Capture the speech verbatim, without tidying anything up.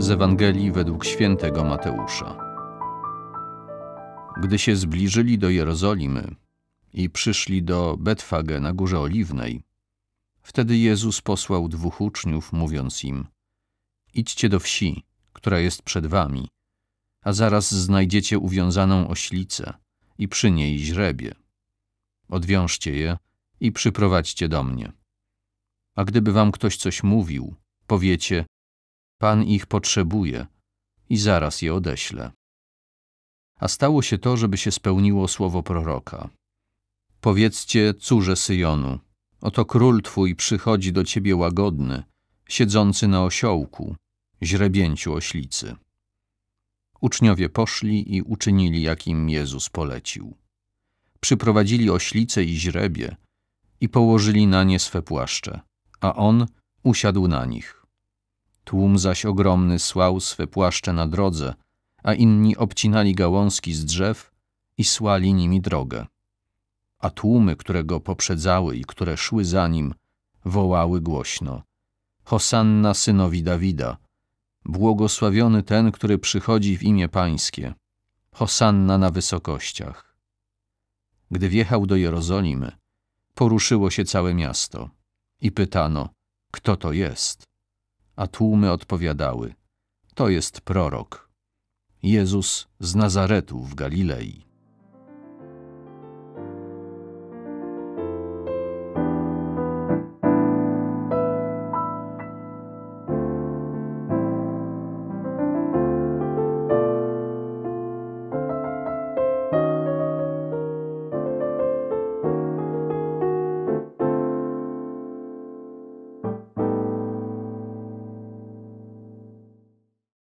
Z Ewangelii według świętego Mateusza. Gdy się zbliżyli do Jerozolimy i przyszli do Betfage na Górze Oliwnej, wtedy Jezus posłał dwóch uczniów, mówiąc im: idźcie do wsi, która jest przed wami, a zaraz znajdziecie uwiązaną oślicę i przy niej źrebie. Odwiążcie je i przyprowadźcie do mnie. A gdyby wam ktoś coś mówił, powiecie: Pan ich potrzebuje i zaraz je odeślę. A stało się to, żeby się spełniło słowo proroka. Powiedzcie córze Syjonu: oto król twój przychodzi do ciebie łagodny, siedzący na osiołku, źrebięciu oślicy. Uczniowie poszli i uczynili, jak im Jezus polecił. Przyprowadzili oślicę i źrebie i położyli na nie swe płaszcze, a on usiadł na nich. Tłum zaś ogromny słał swe płaszcze na drodze, a inni obcinali gałązki z drzew i słali nimi drogę. A tłumy, które go poprzedzały i które szły za nim, wołały głośno: Hosanna synowi Dawida! Błogosławiony ten, który przychodzi w imię Pańskie! Hosanna na wysokościach! Gdy wjechał do Jerozolimy, poruszyło się całe miasto i pytano: kto to jest? A tłumy odpowiadały: to jest prorok, Jezus z Nazaretu w Galilei.